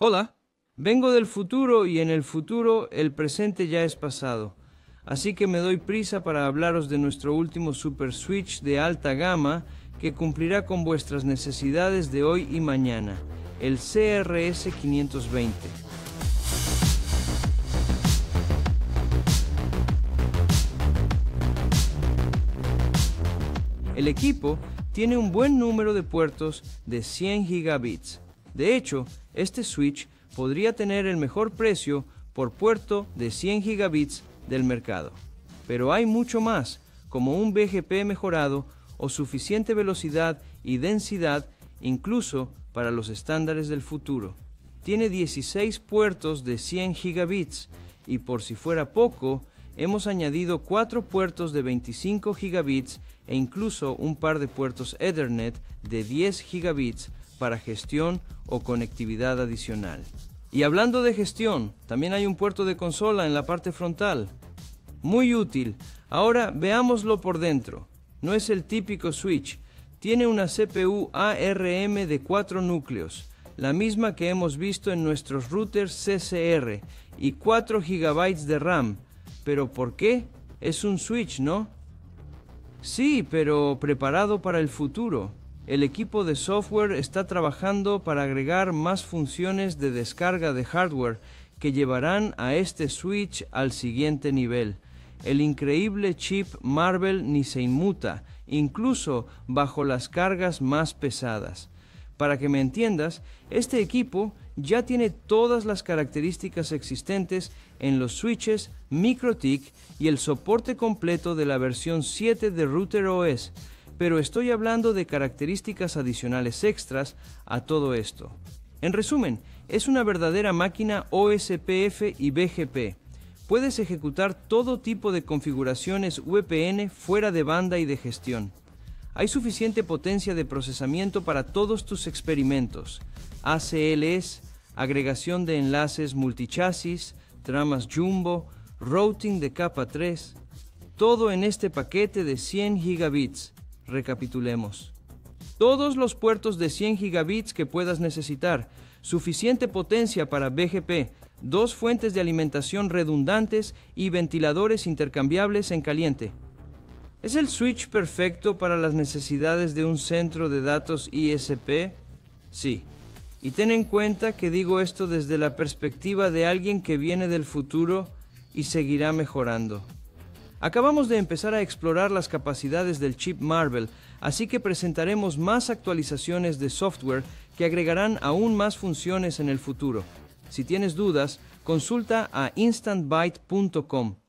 Hola, vengo del futuro y en el futuro el presente ya es pasado. Así que me doy prisa para hablaros de nuestro último Super Switch de alta gama que cumplirá con vuestras necesidades de hoy y mañana, el CRS 520. El equipo tiene un buen número de puertos de 100 gigabits. De hecho, este switch podría tener el mejor precio por puerto de 100 gigabits del mercado. Pero hay mucho más, como un BGP mejorado o suficiente velocidad y densidad incluso para los estándares del futuro. Tiene 16 puertos de 100 gigabits y por si fuera poco, hemos añadido 4 puertos de 25 gigabits e incluso un par de puertos Ethernet de 10 gigabits para gestión o conectividad adicional. Y hablando de gestión, también hay un puerto de consola en la parte frontal. Muy útil. Ahora veámoslo por dentro. No es el típico switch. Tiene una CPU ARM de 4 núcleos, la misma que hemos visto en nuestros routers CCR, y 4 GB de RAM. ¿Pero por qué? Es un switch, ¿no? Sí, pero preparado para el futuro. El equipo de software está trabajando para agregar más funciones de descarga de hardware que llevarán a este switch al siguiente nivel. El increíble chip Marvell ni se inmuta, incluso bajo las cargas más pesadas. Para que me entiendas, este equipo ya tiene todas las características existentes en los switches MikroTik y el soporte completo de la versión 7 de RouterOS, pero estoy hablando de características adicionales extras a todo esto. En resumen, es una verdadera máquina OSPF y BGP. Puedes ejecutar todo tipo de configuraciones VPN fuera de banda y de gestión. Hay suficiente potencia de procesamiento para todos tus experimentos. ACLs, agregación de enlaces multichasis, tramas jumbo, routing de capa 3. Todo en este paquete de 100 gigabits. Recapitulemos. Todos los puertos de 100 gigabits que puedas necesitar, suficiente potencia para BGP, 2 fuentes de alimentación redundantes y ventiladores intercambiables en caliente. ¿Es el switch perfecto para las necesidades de un centro de datos ISP? Sí. Y ten en cuenta que digo esto desde la perspectiva de alguien que viene del futuro y seguirá mejorando. Acabamos de empezar a explorar las capacidades del chip Marvell, así que presentaremos más actualizaciones de software que agregarán aún más funciones en el futuro. Si tienes dudas, consulta a instantbyte.com.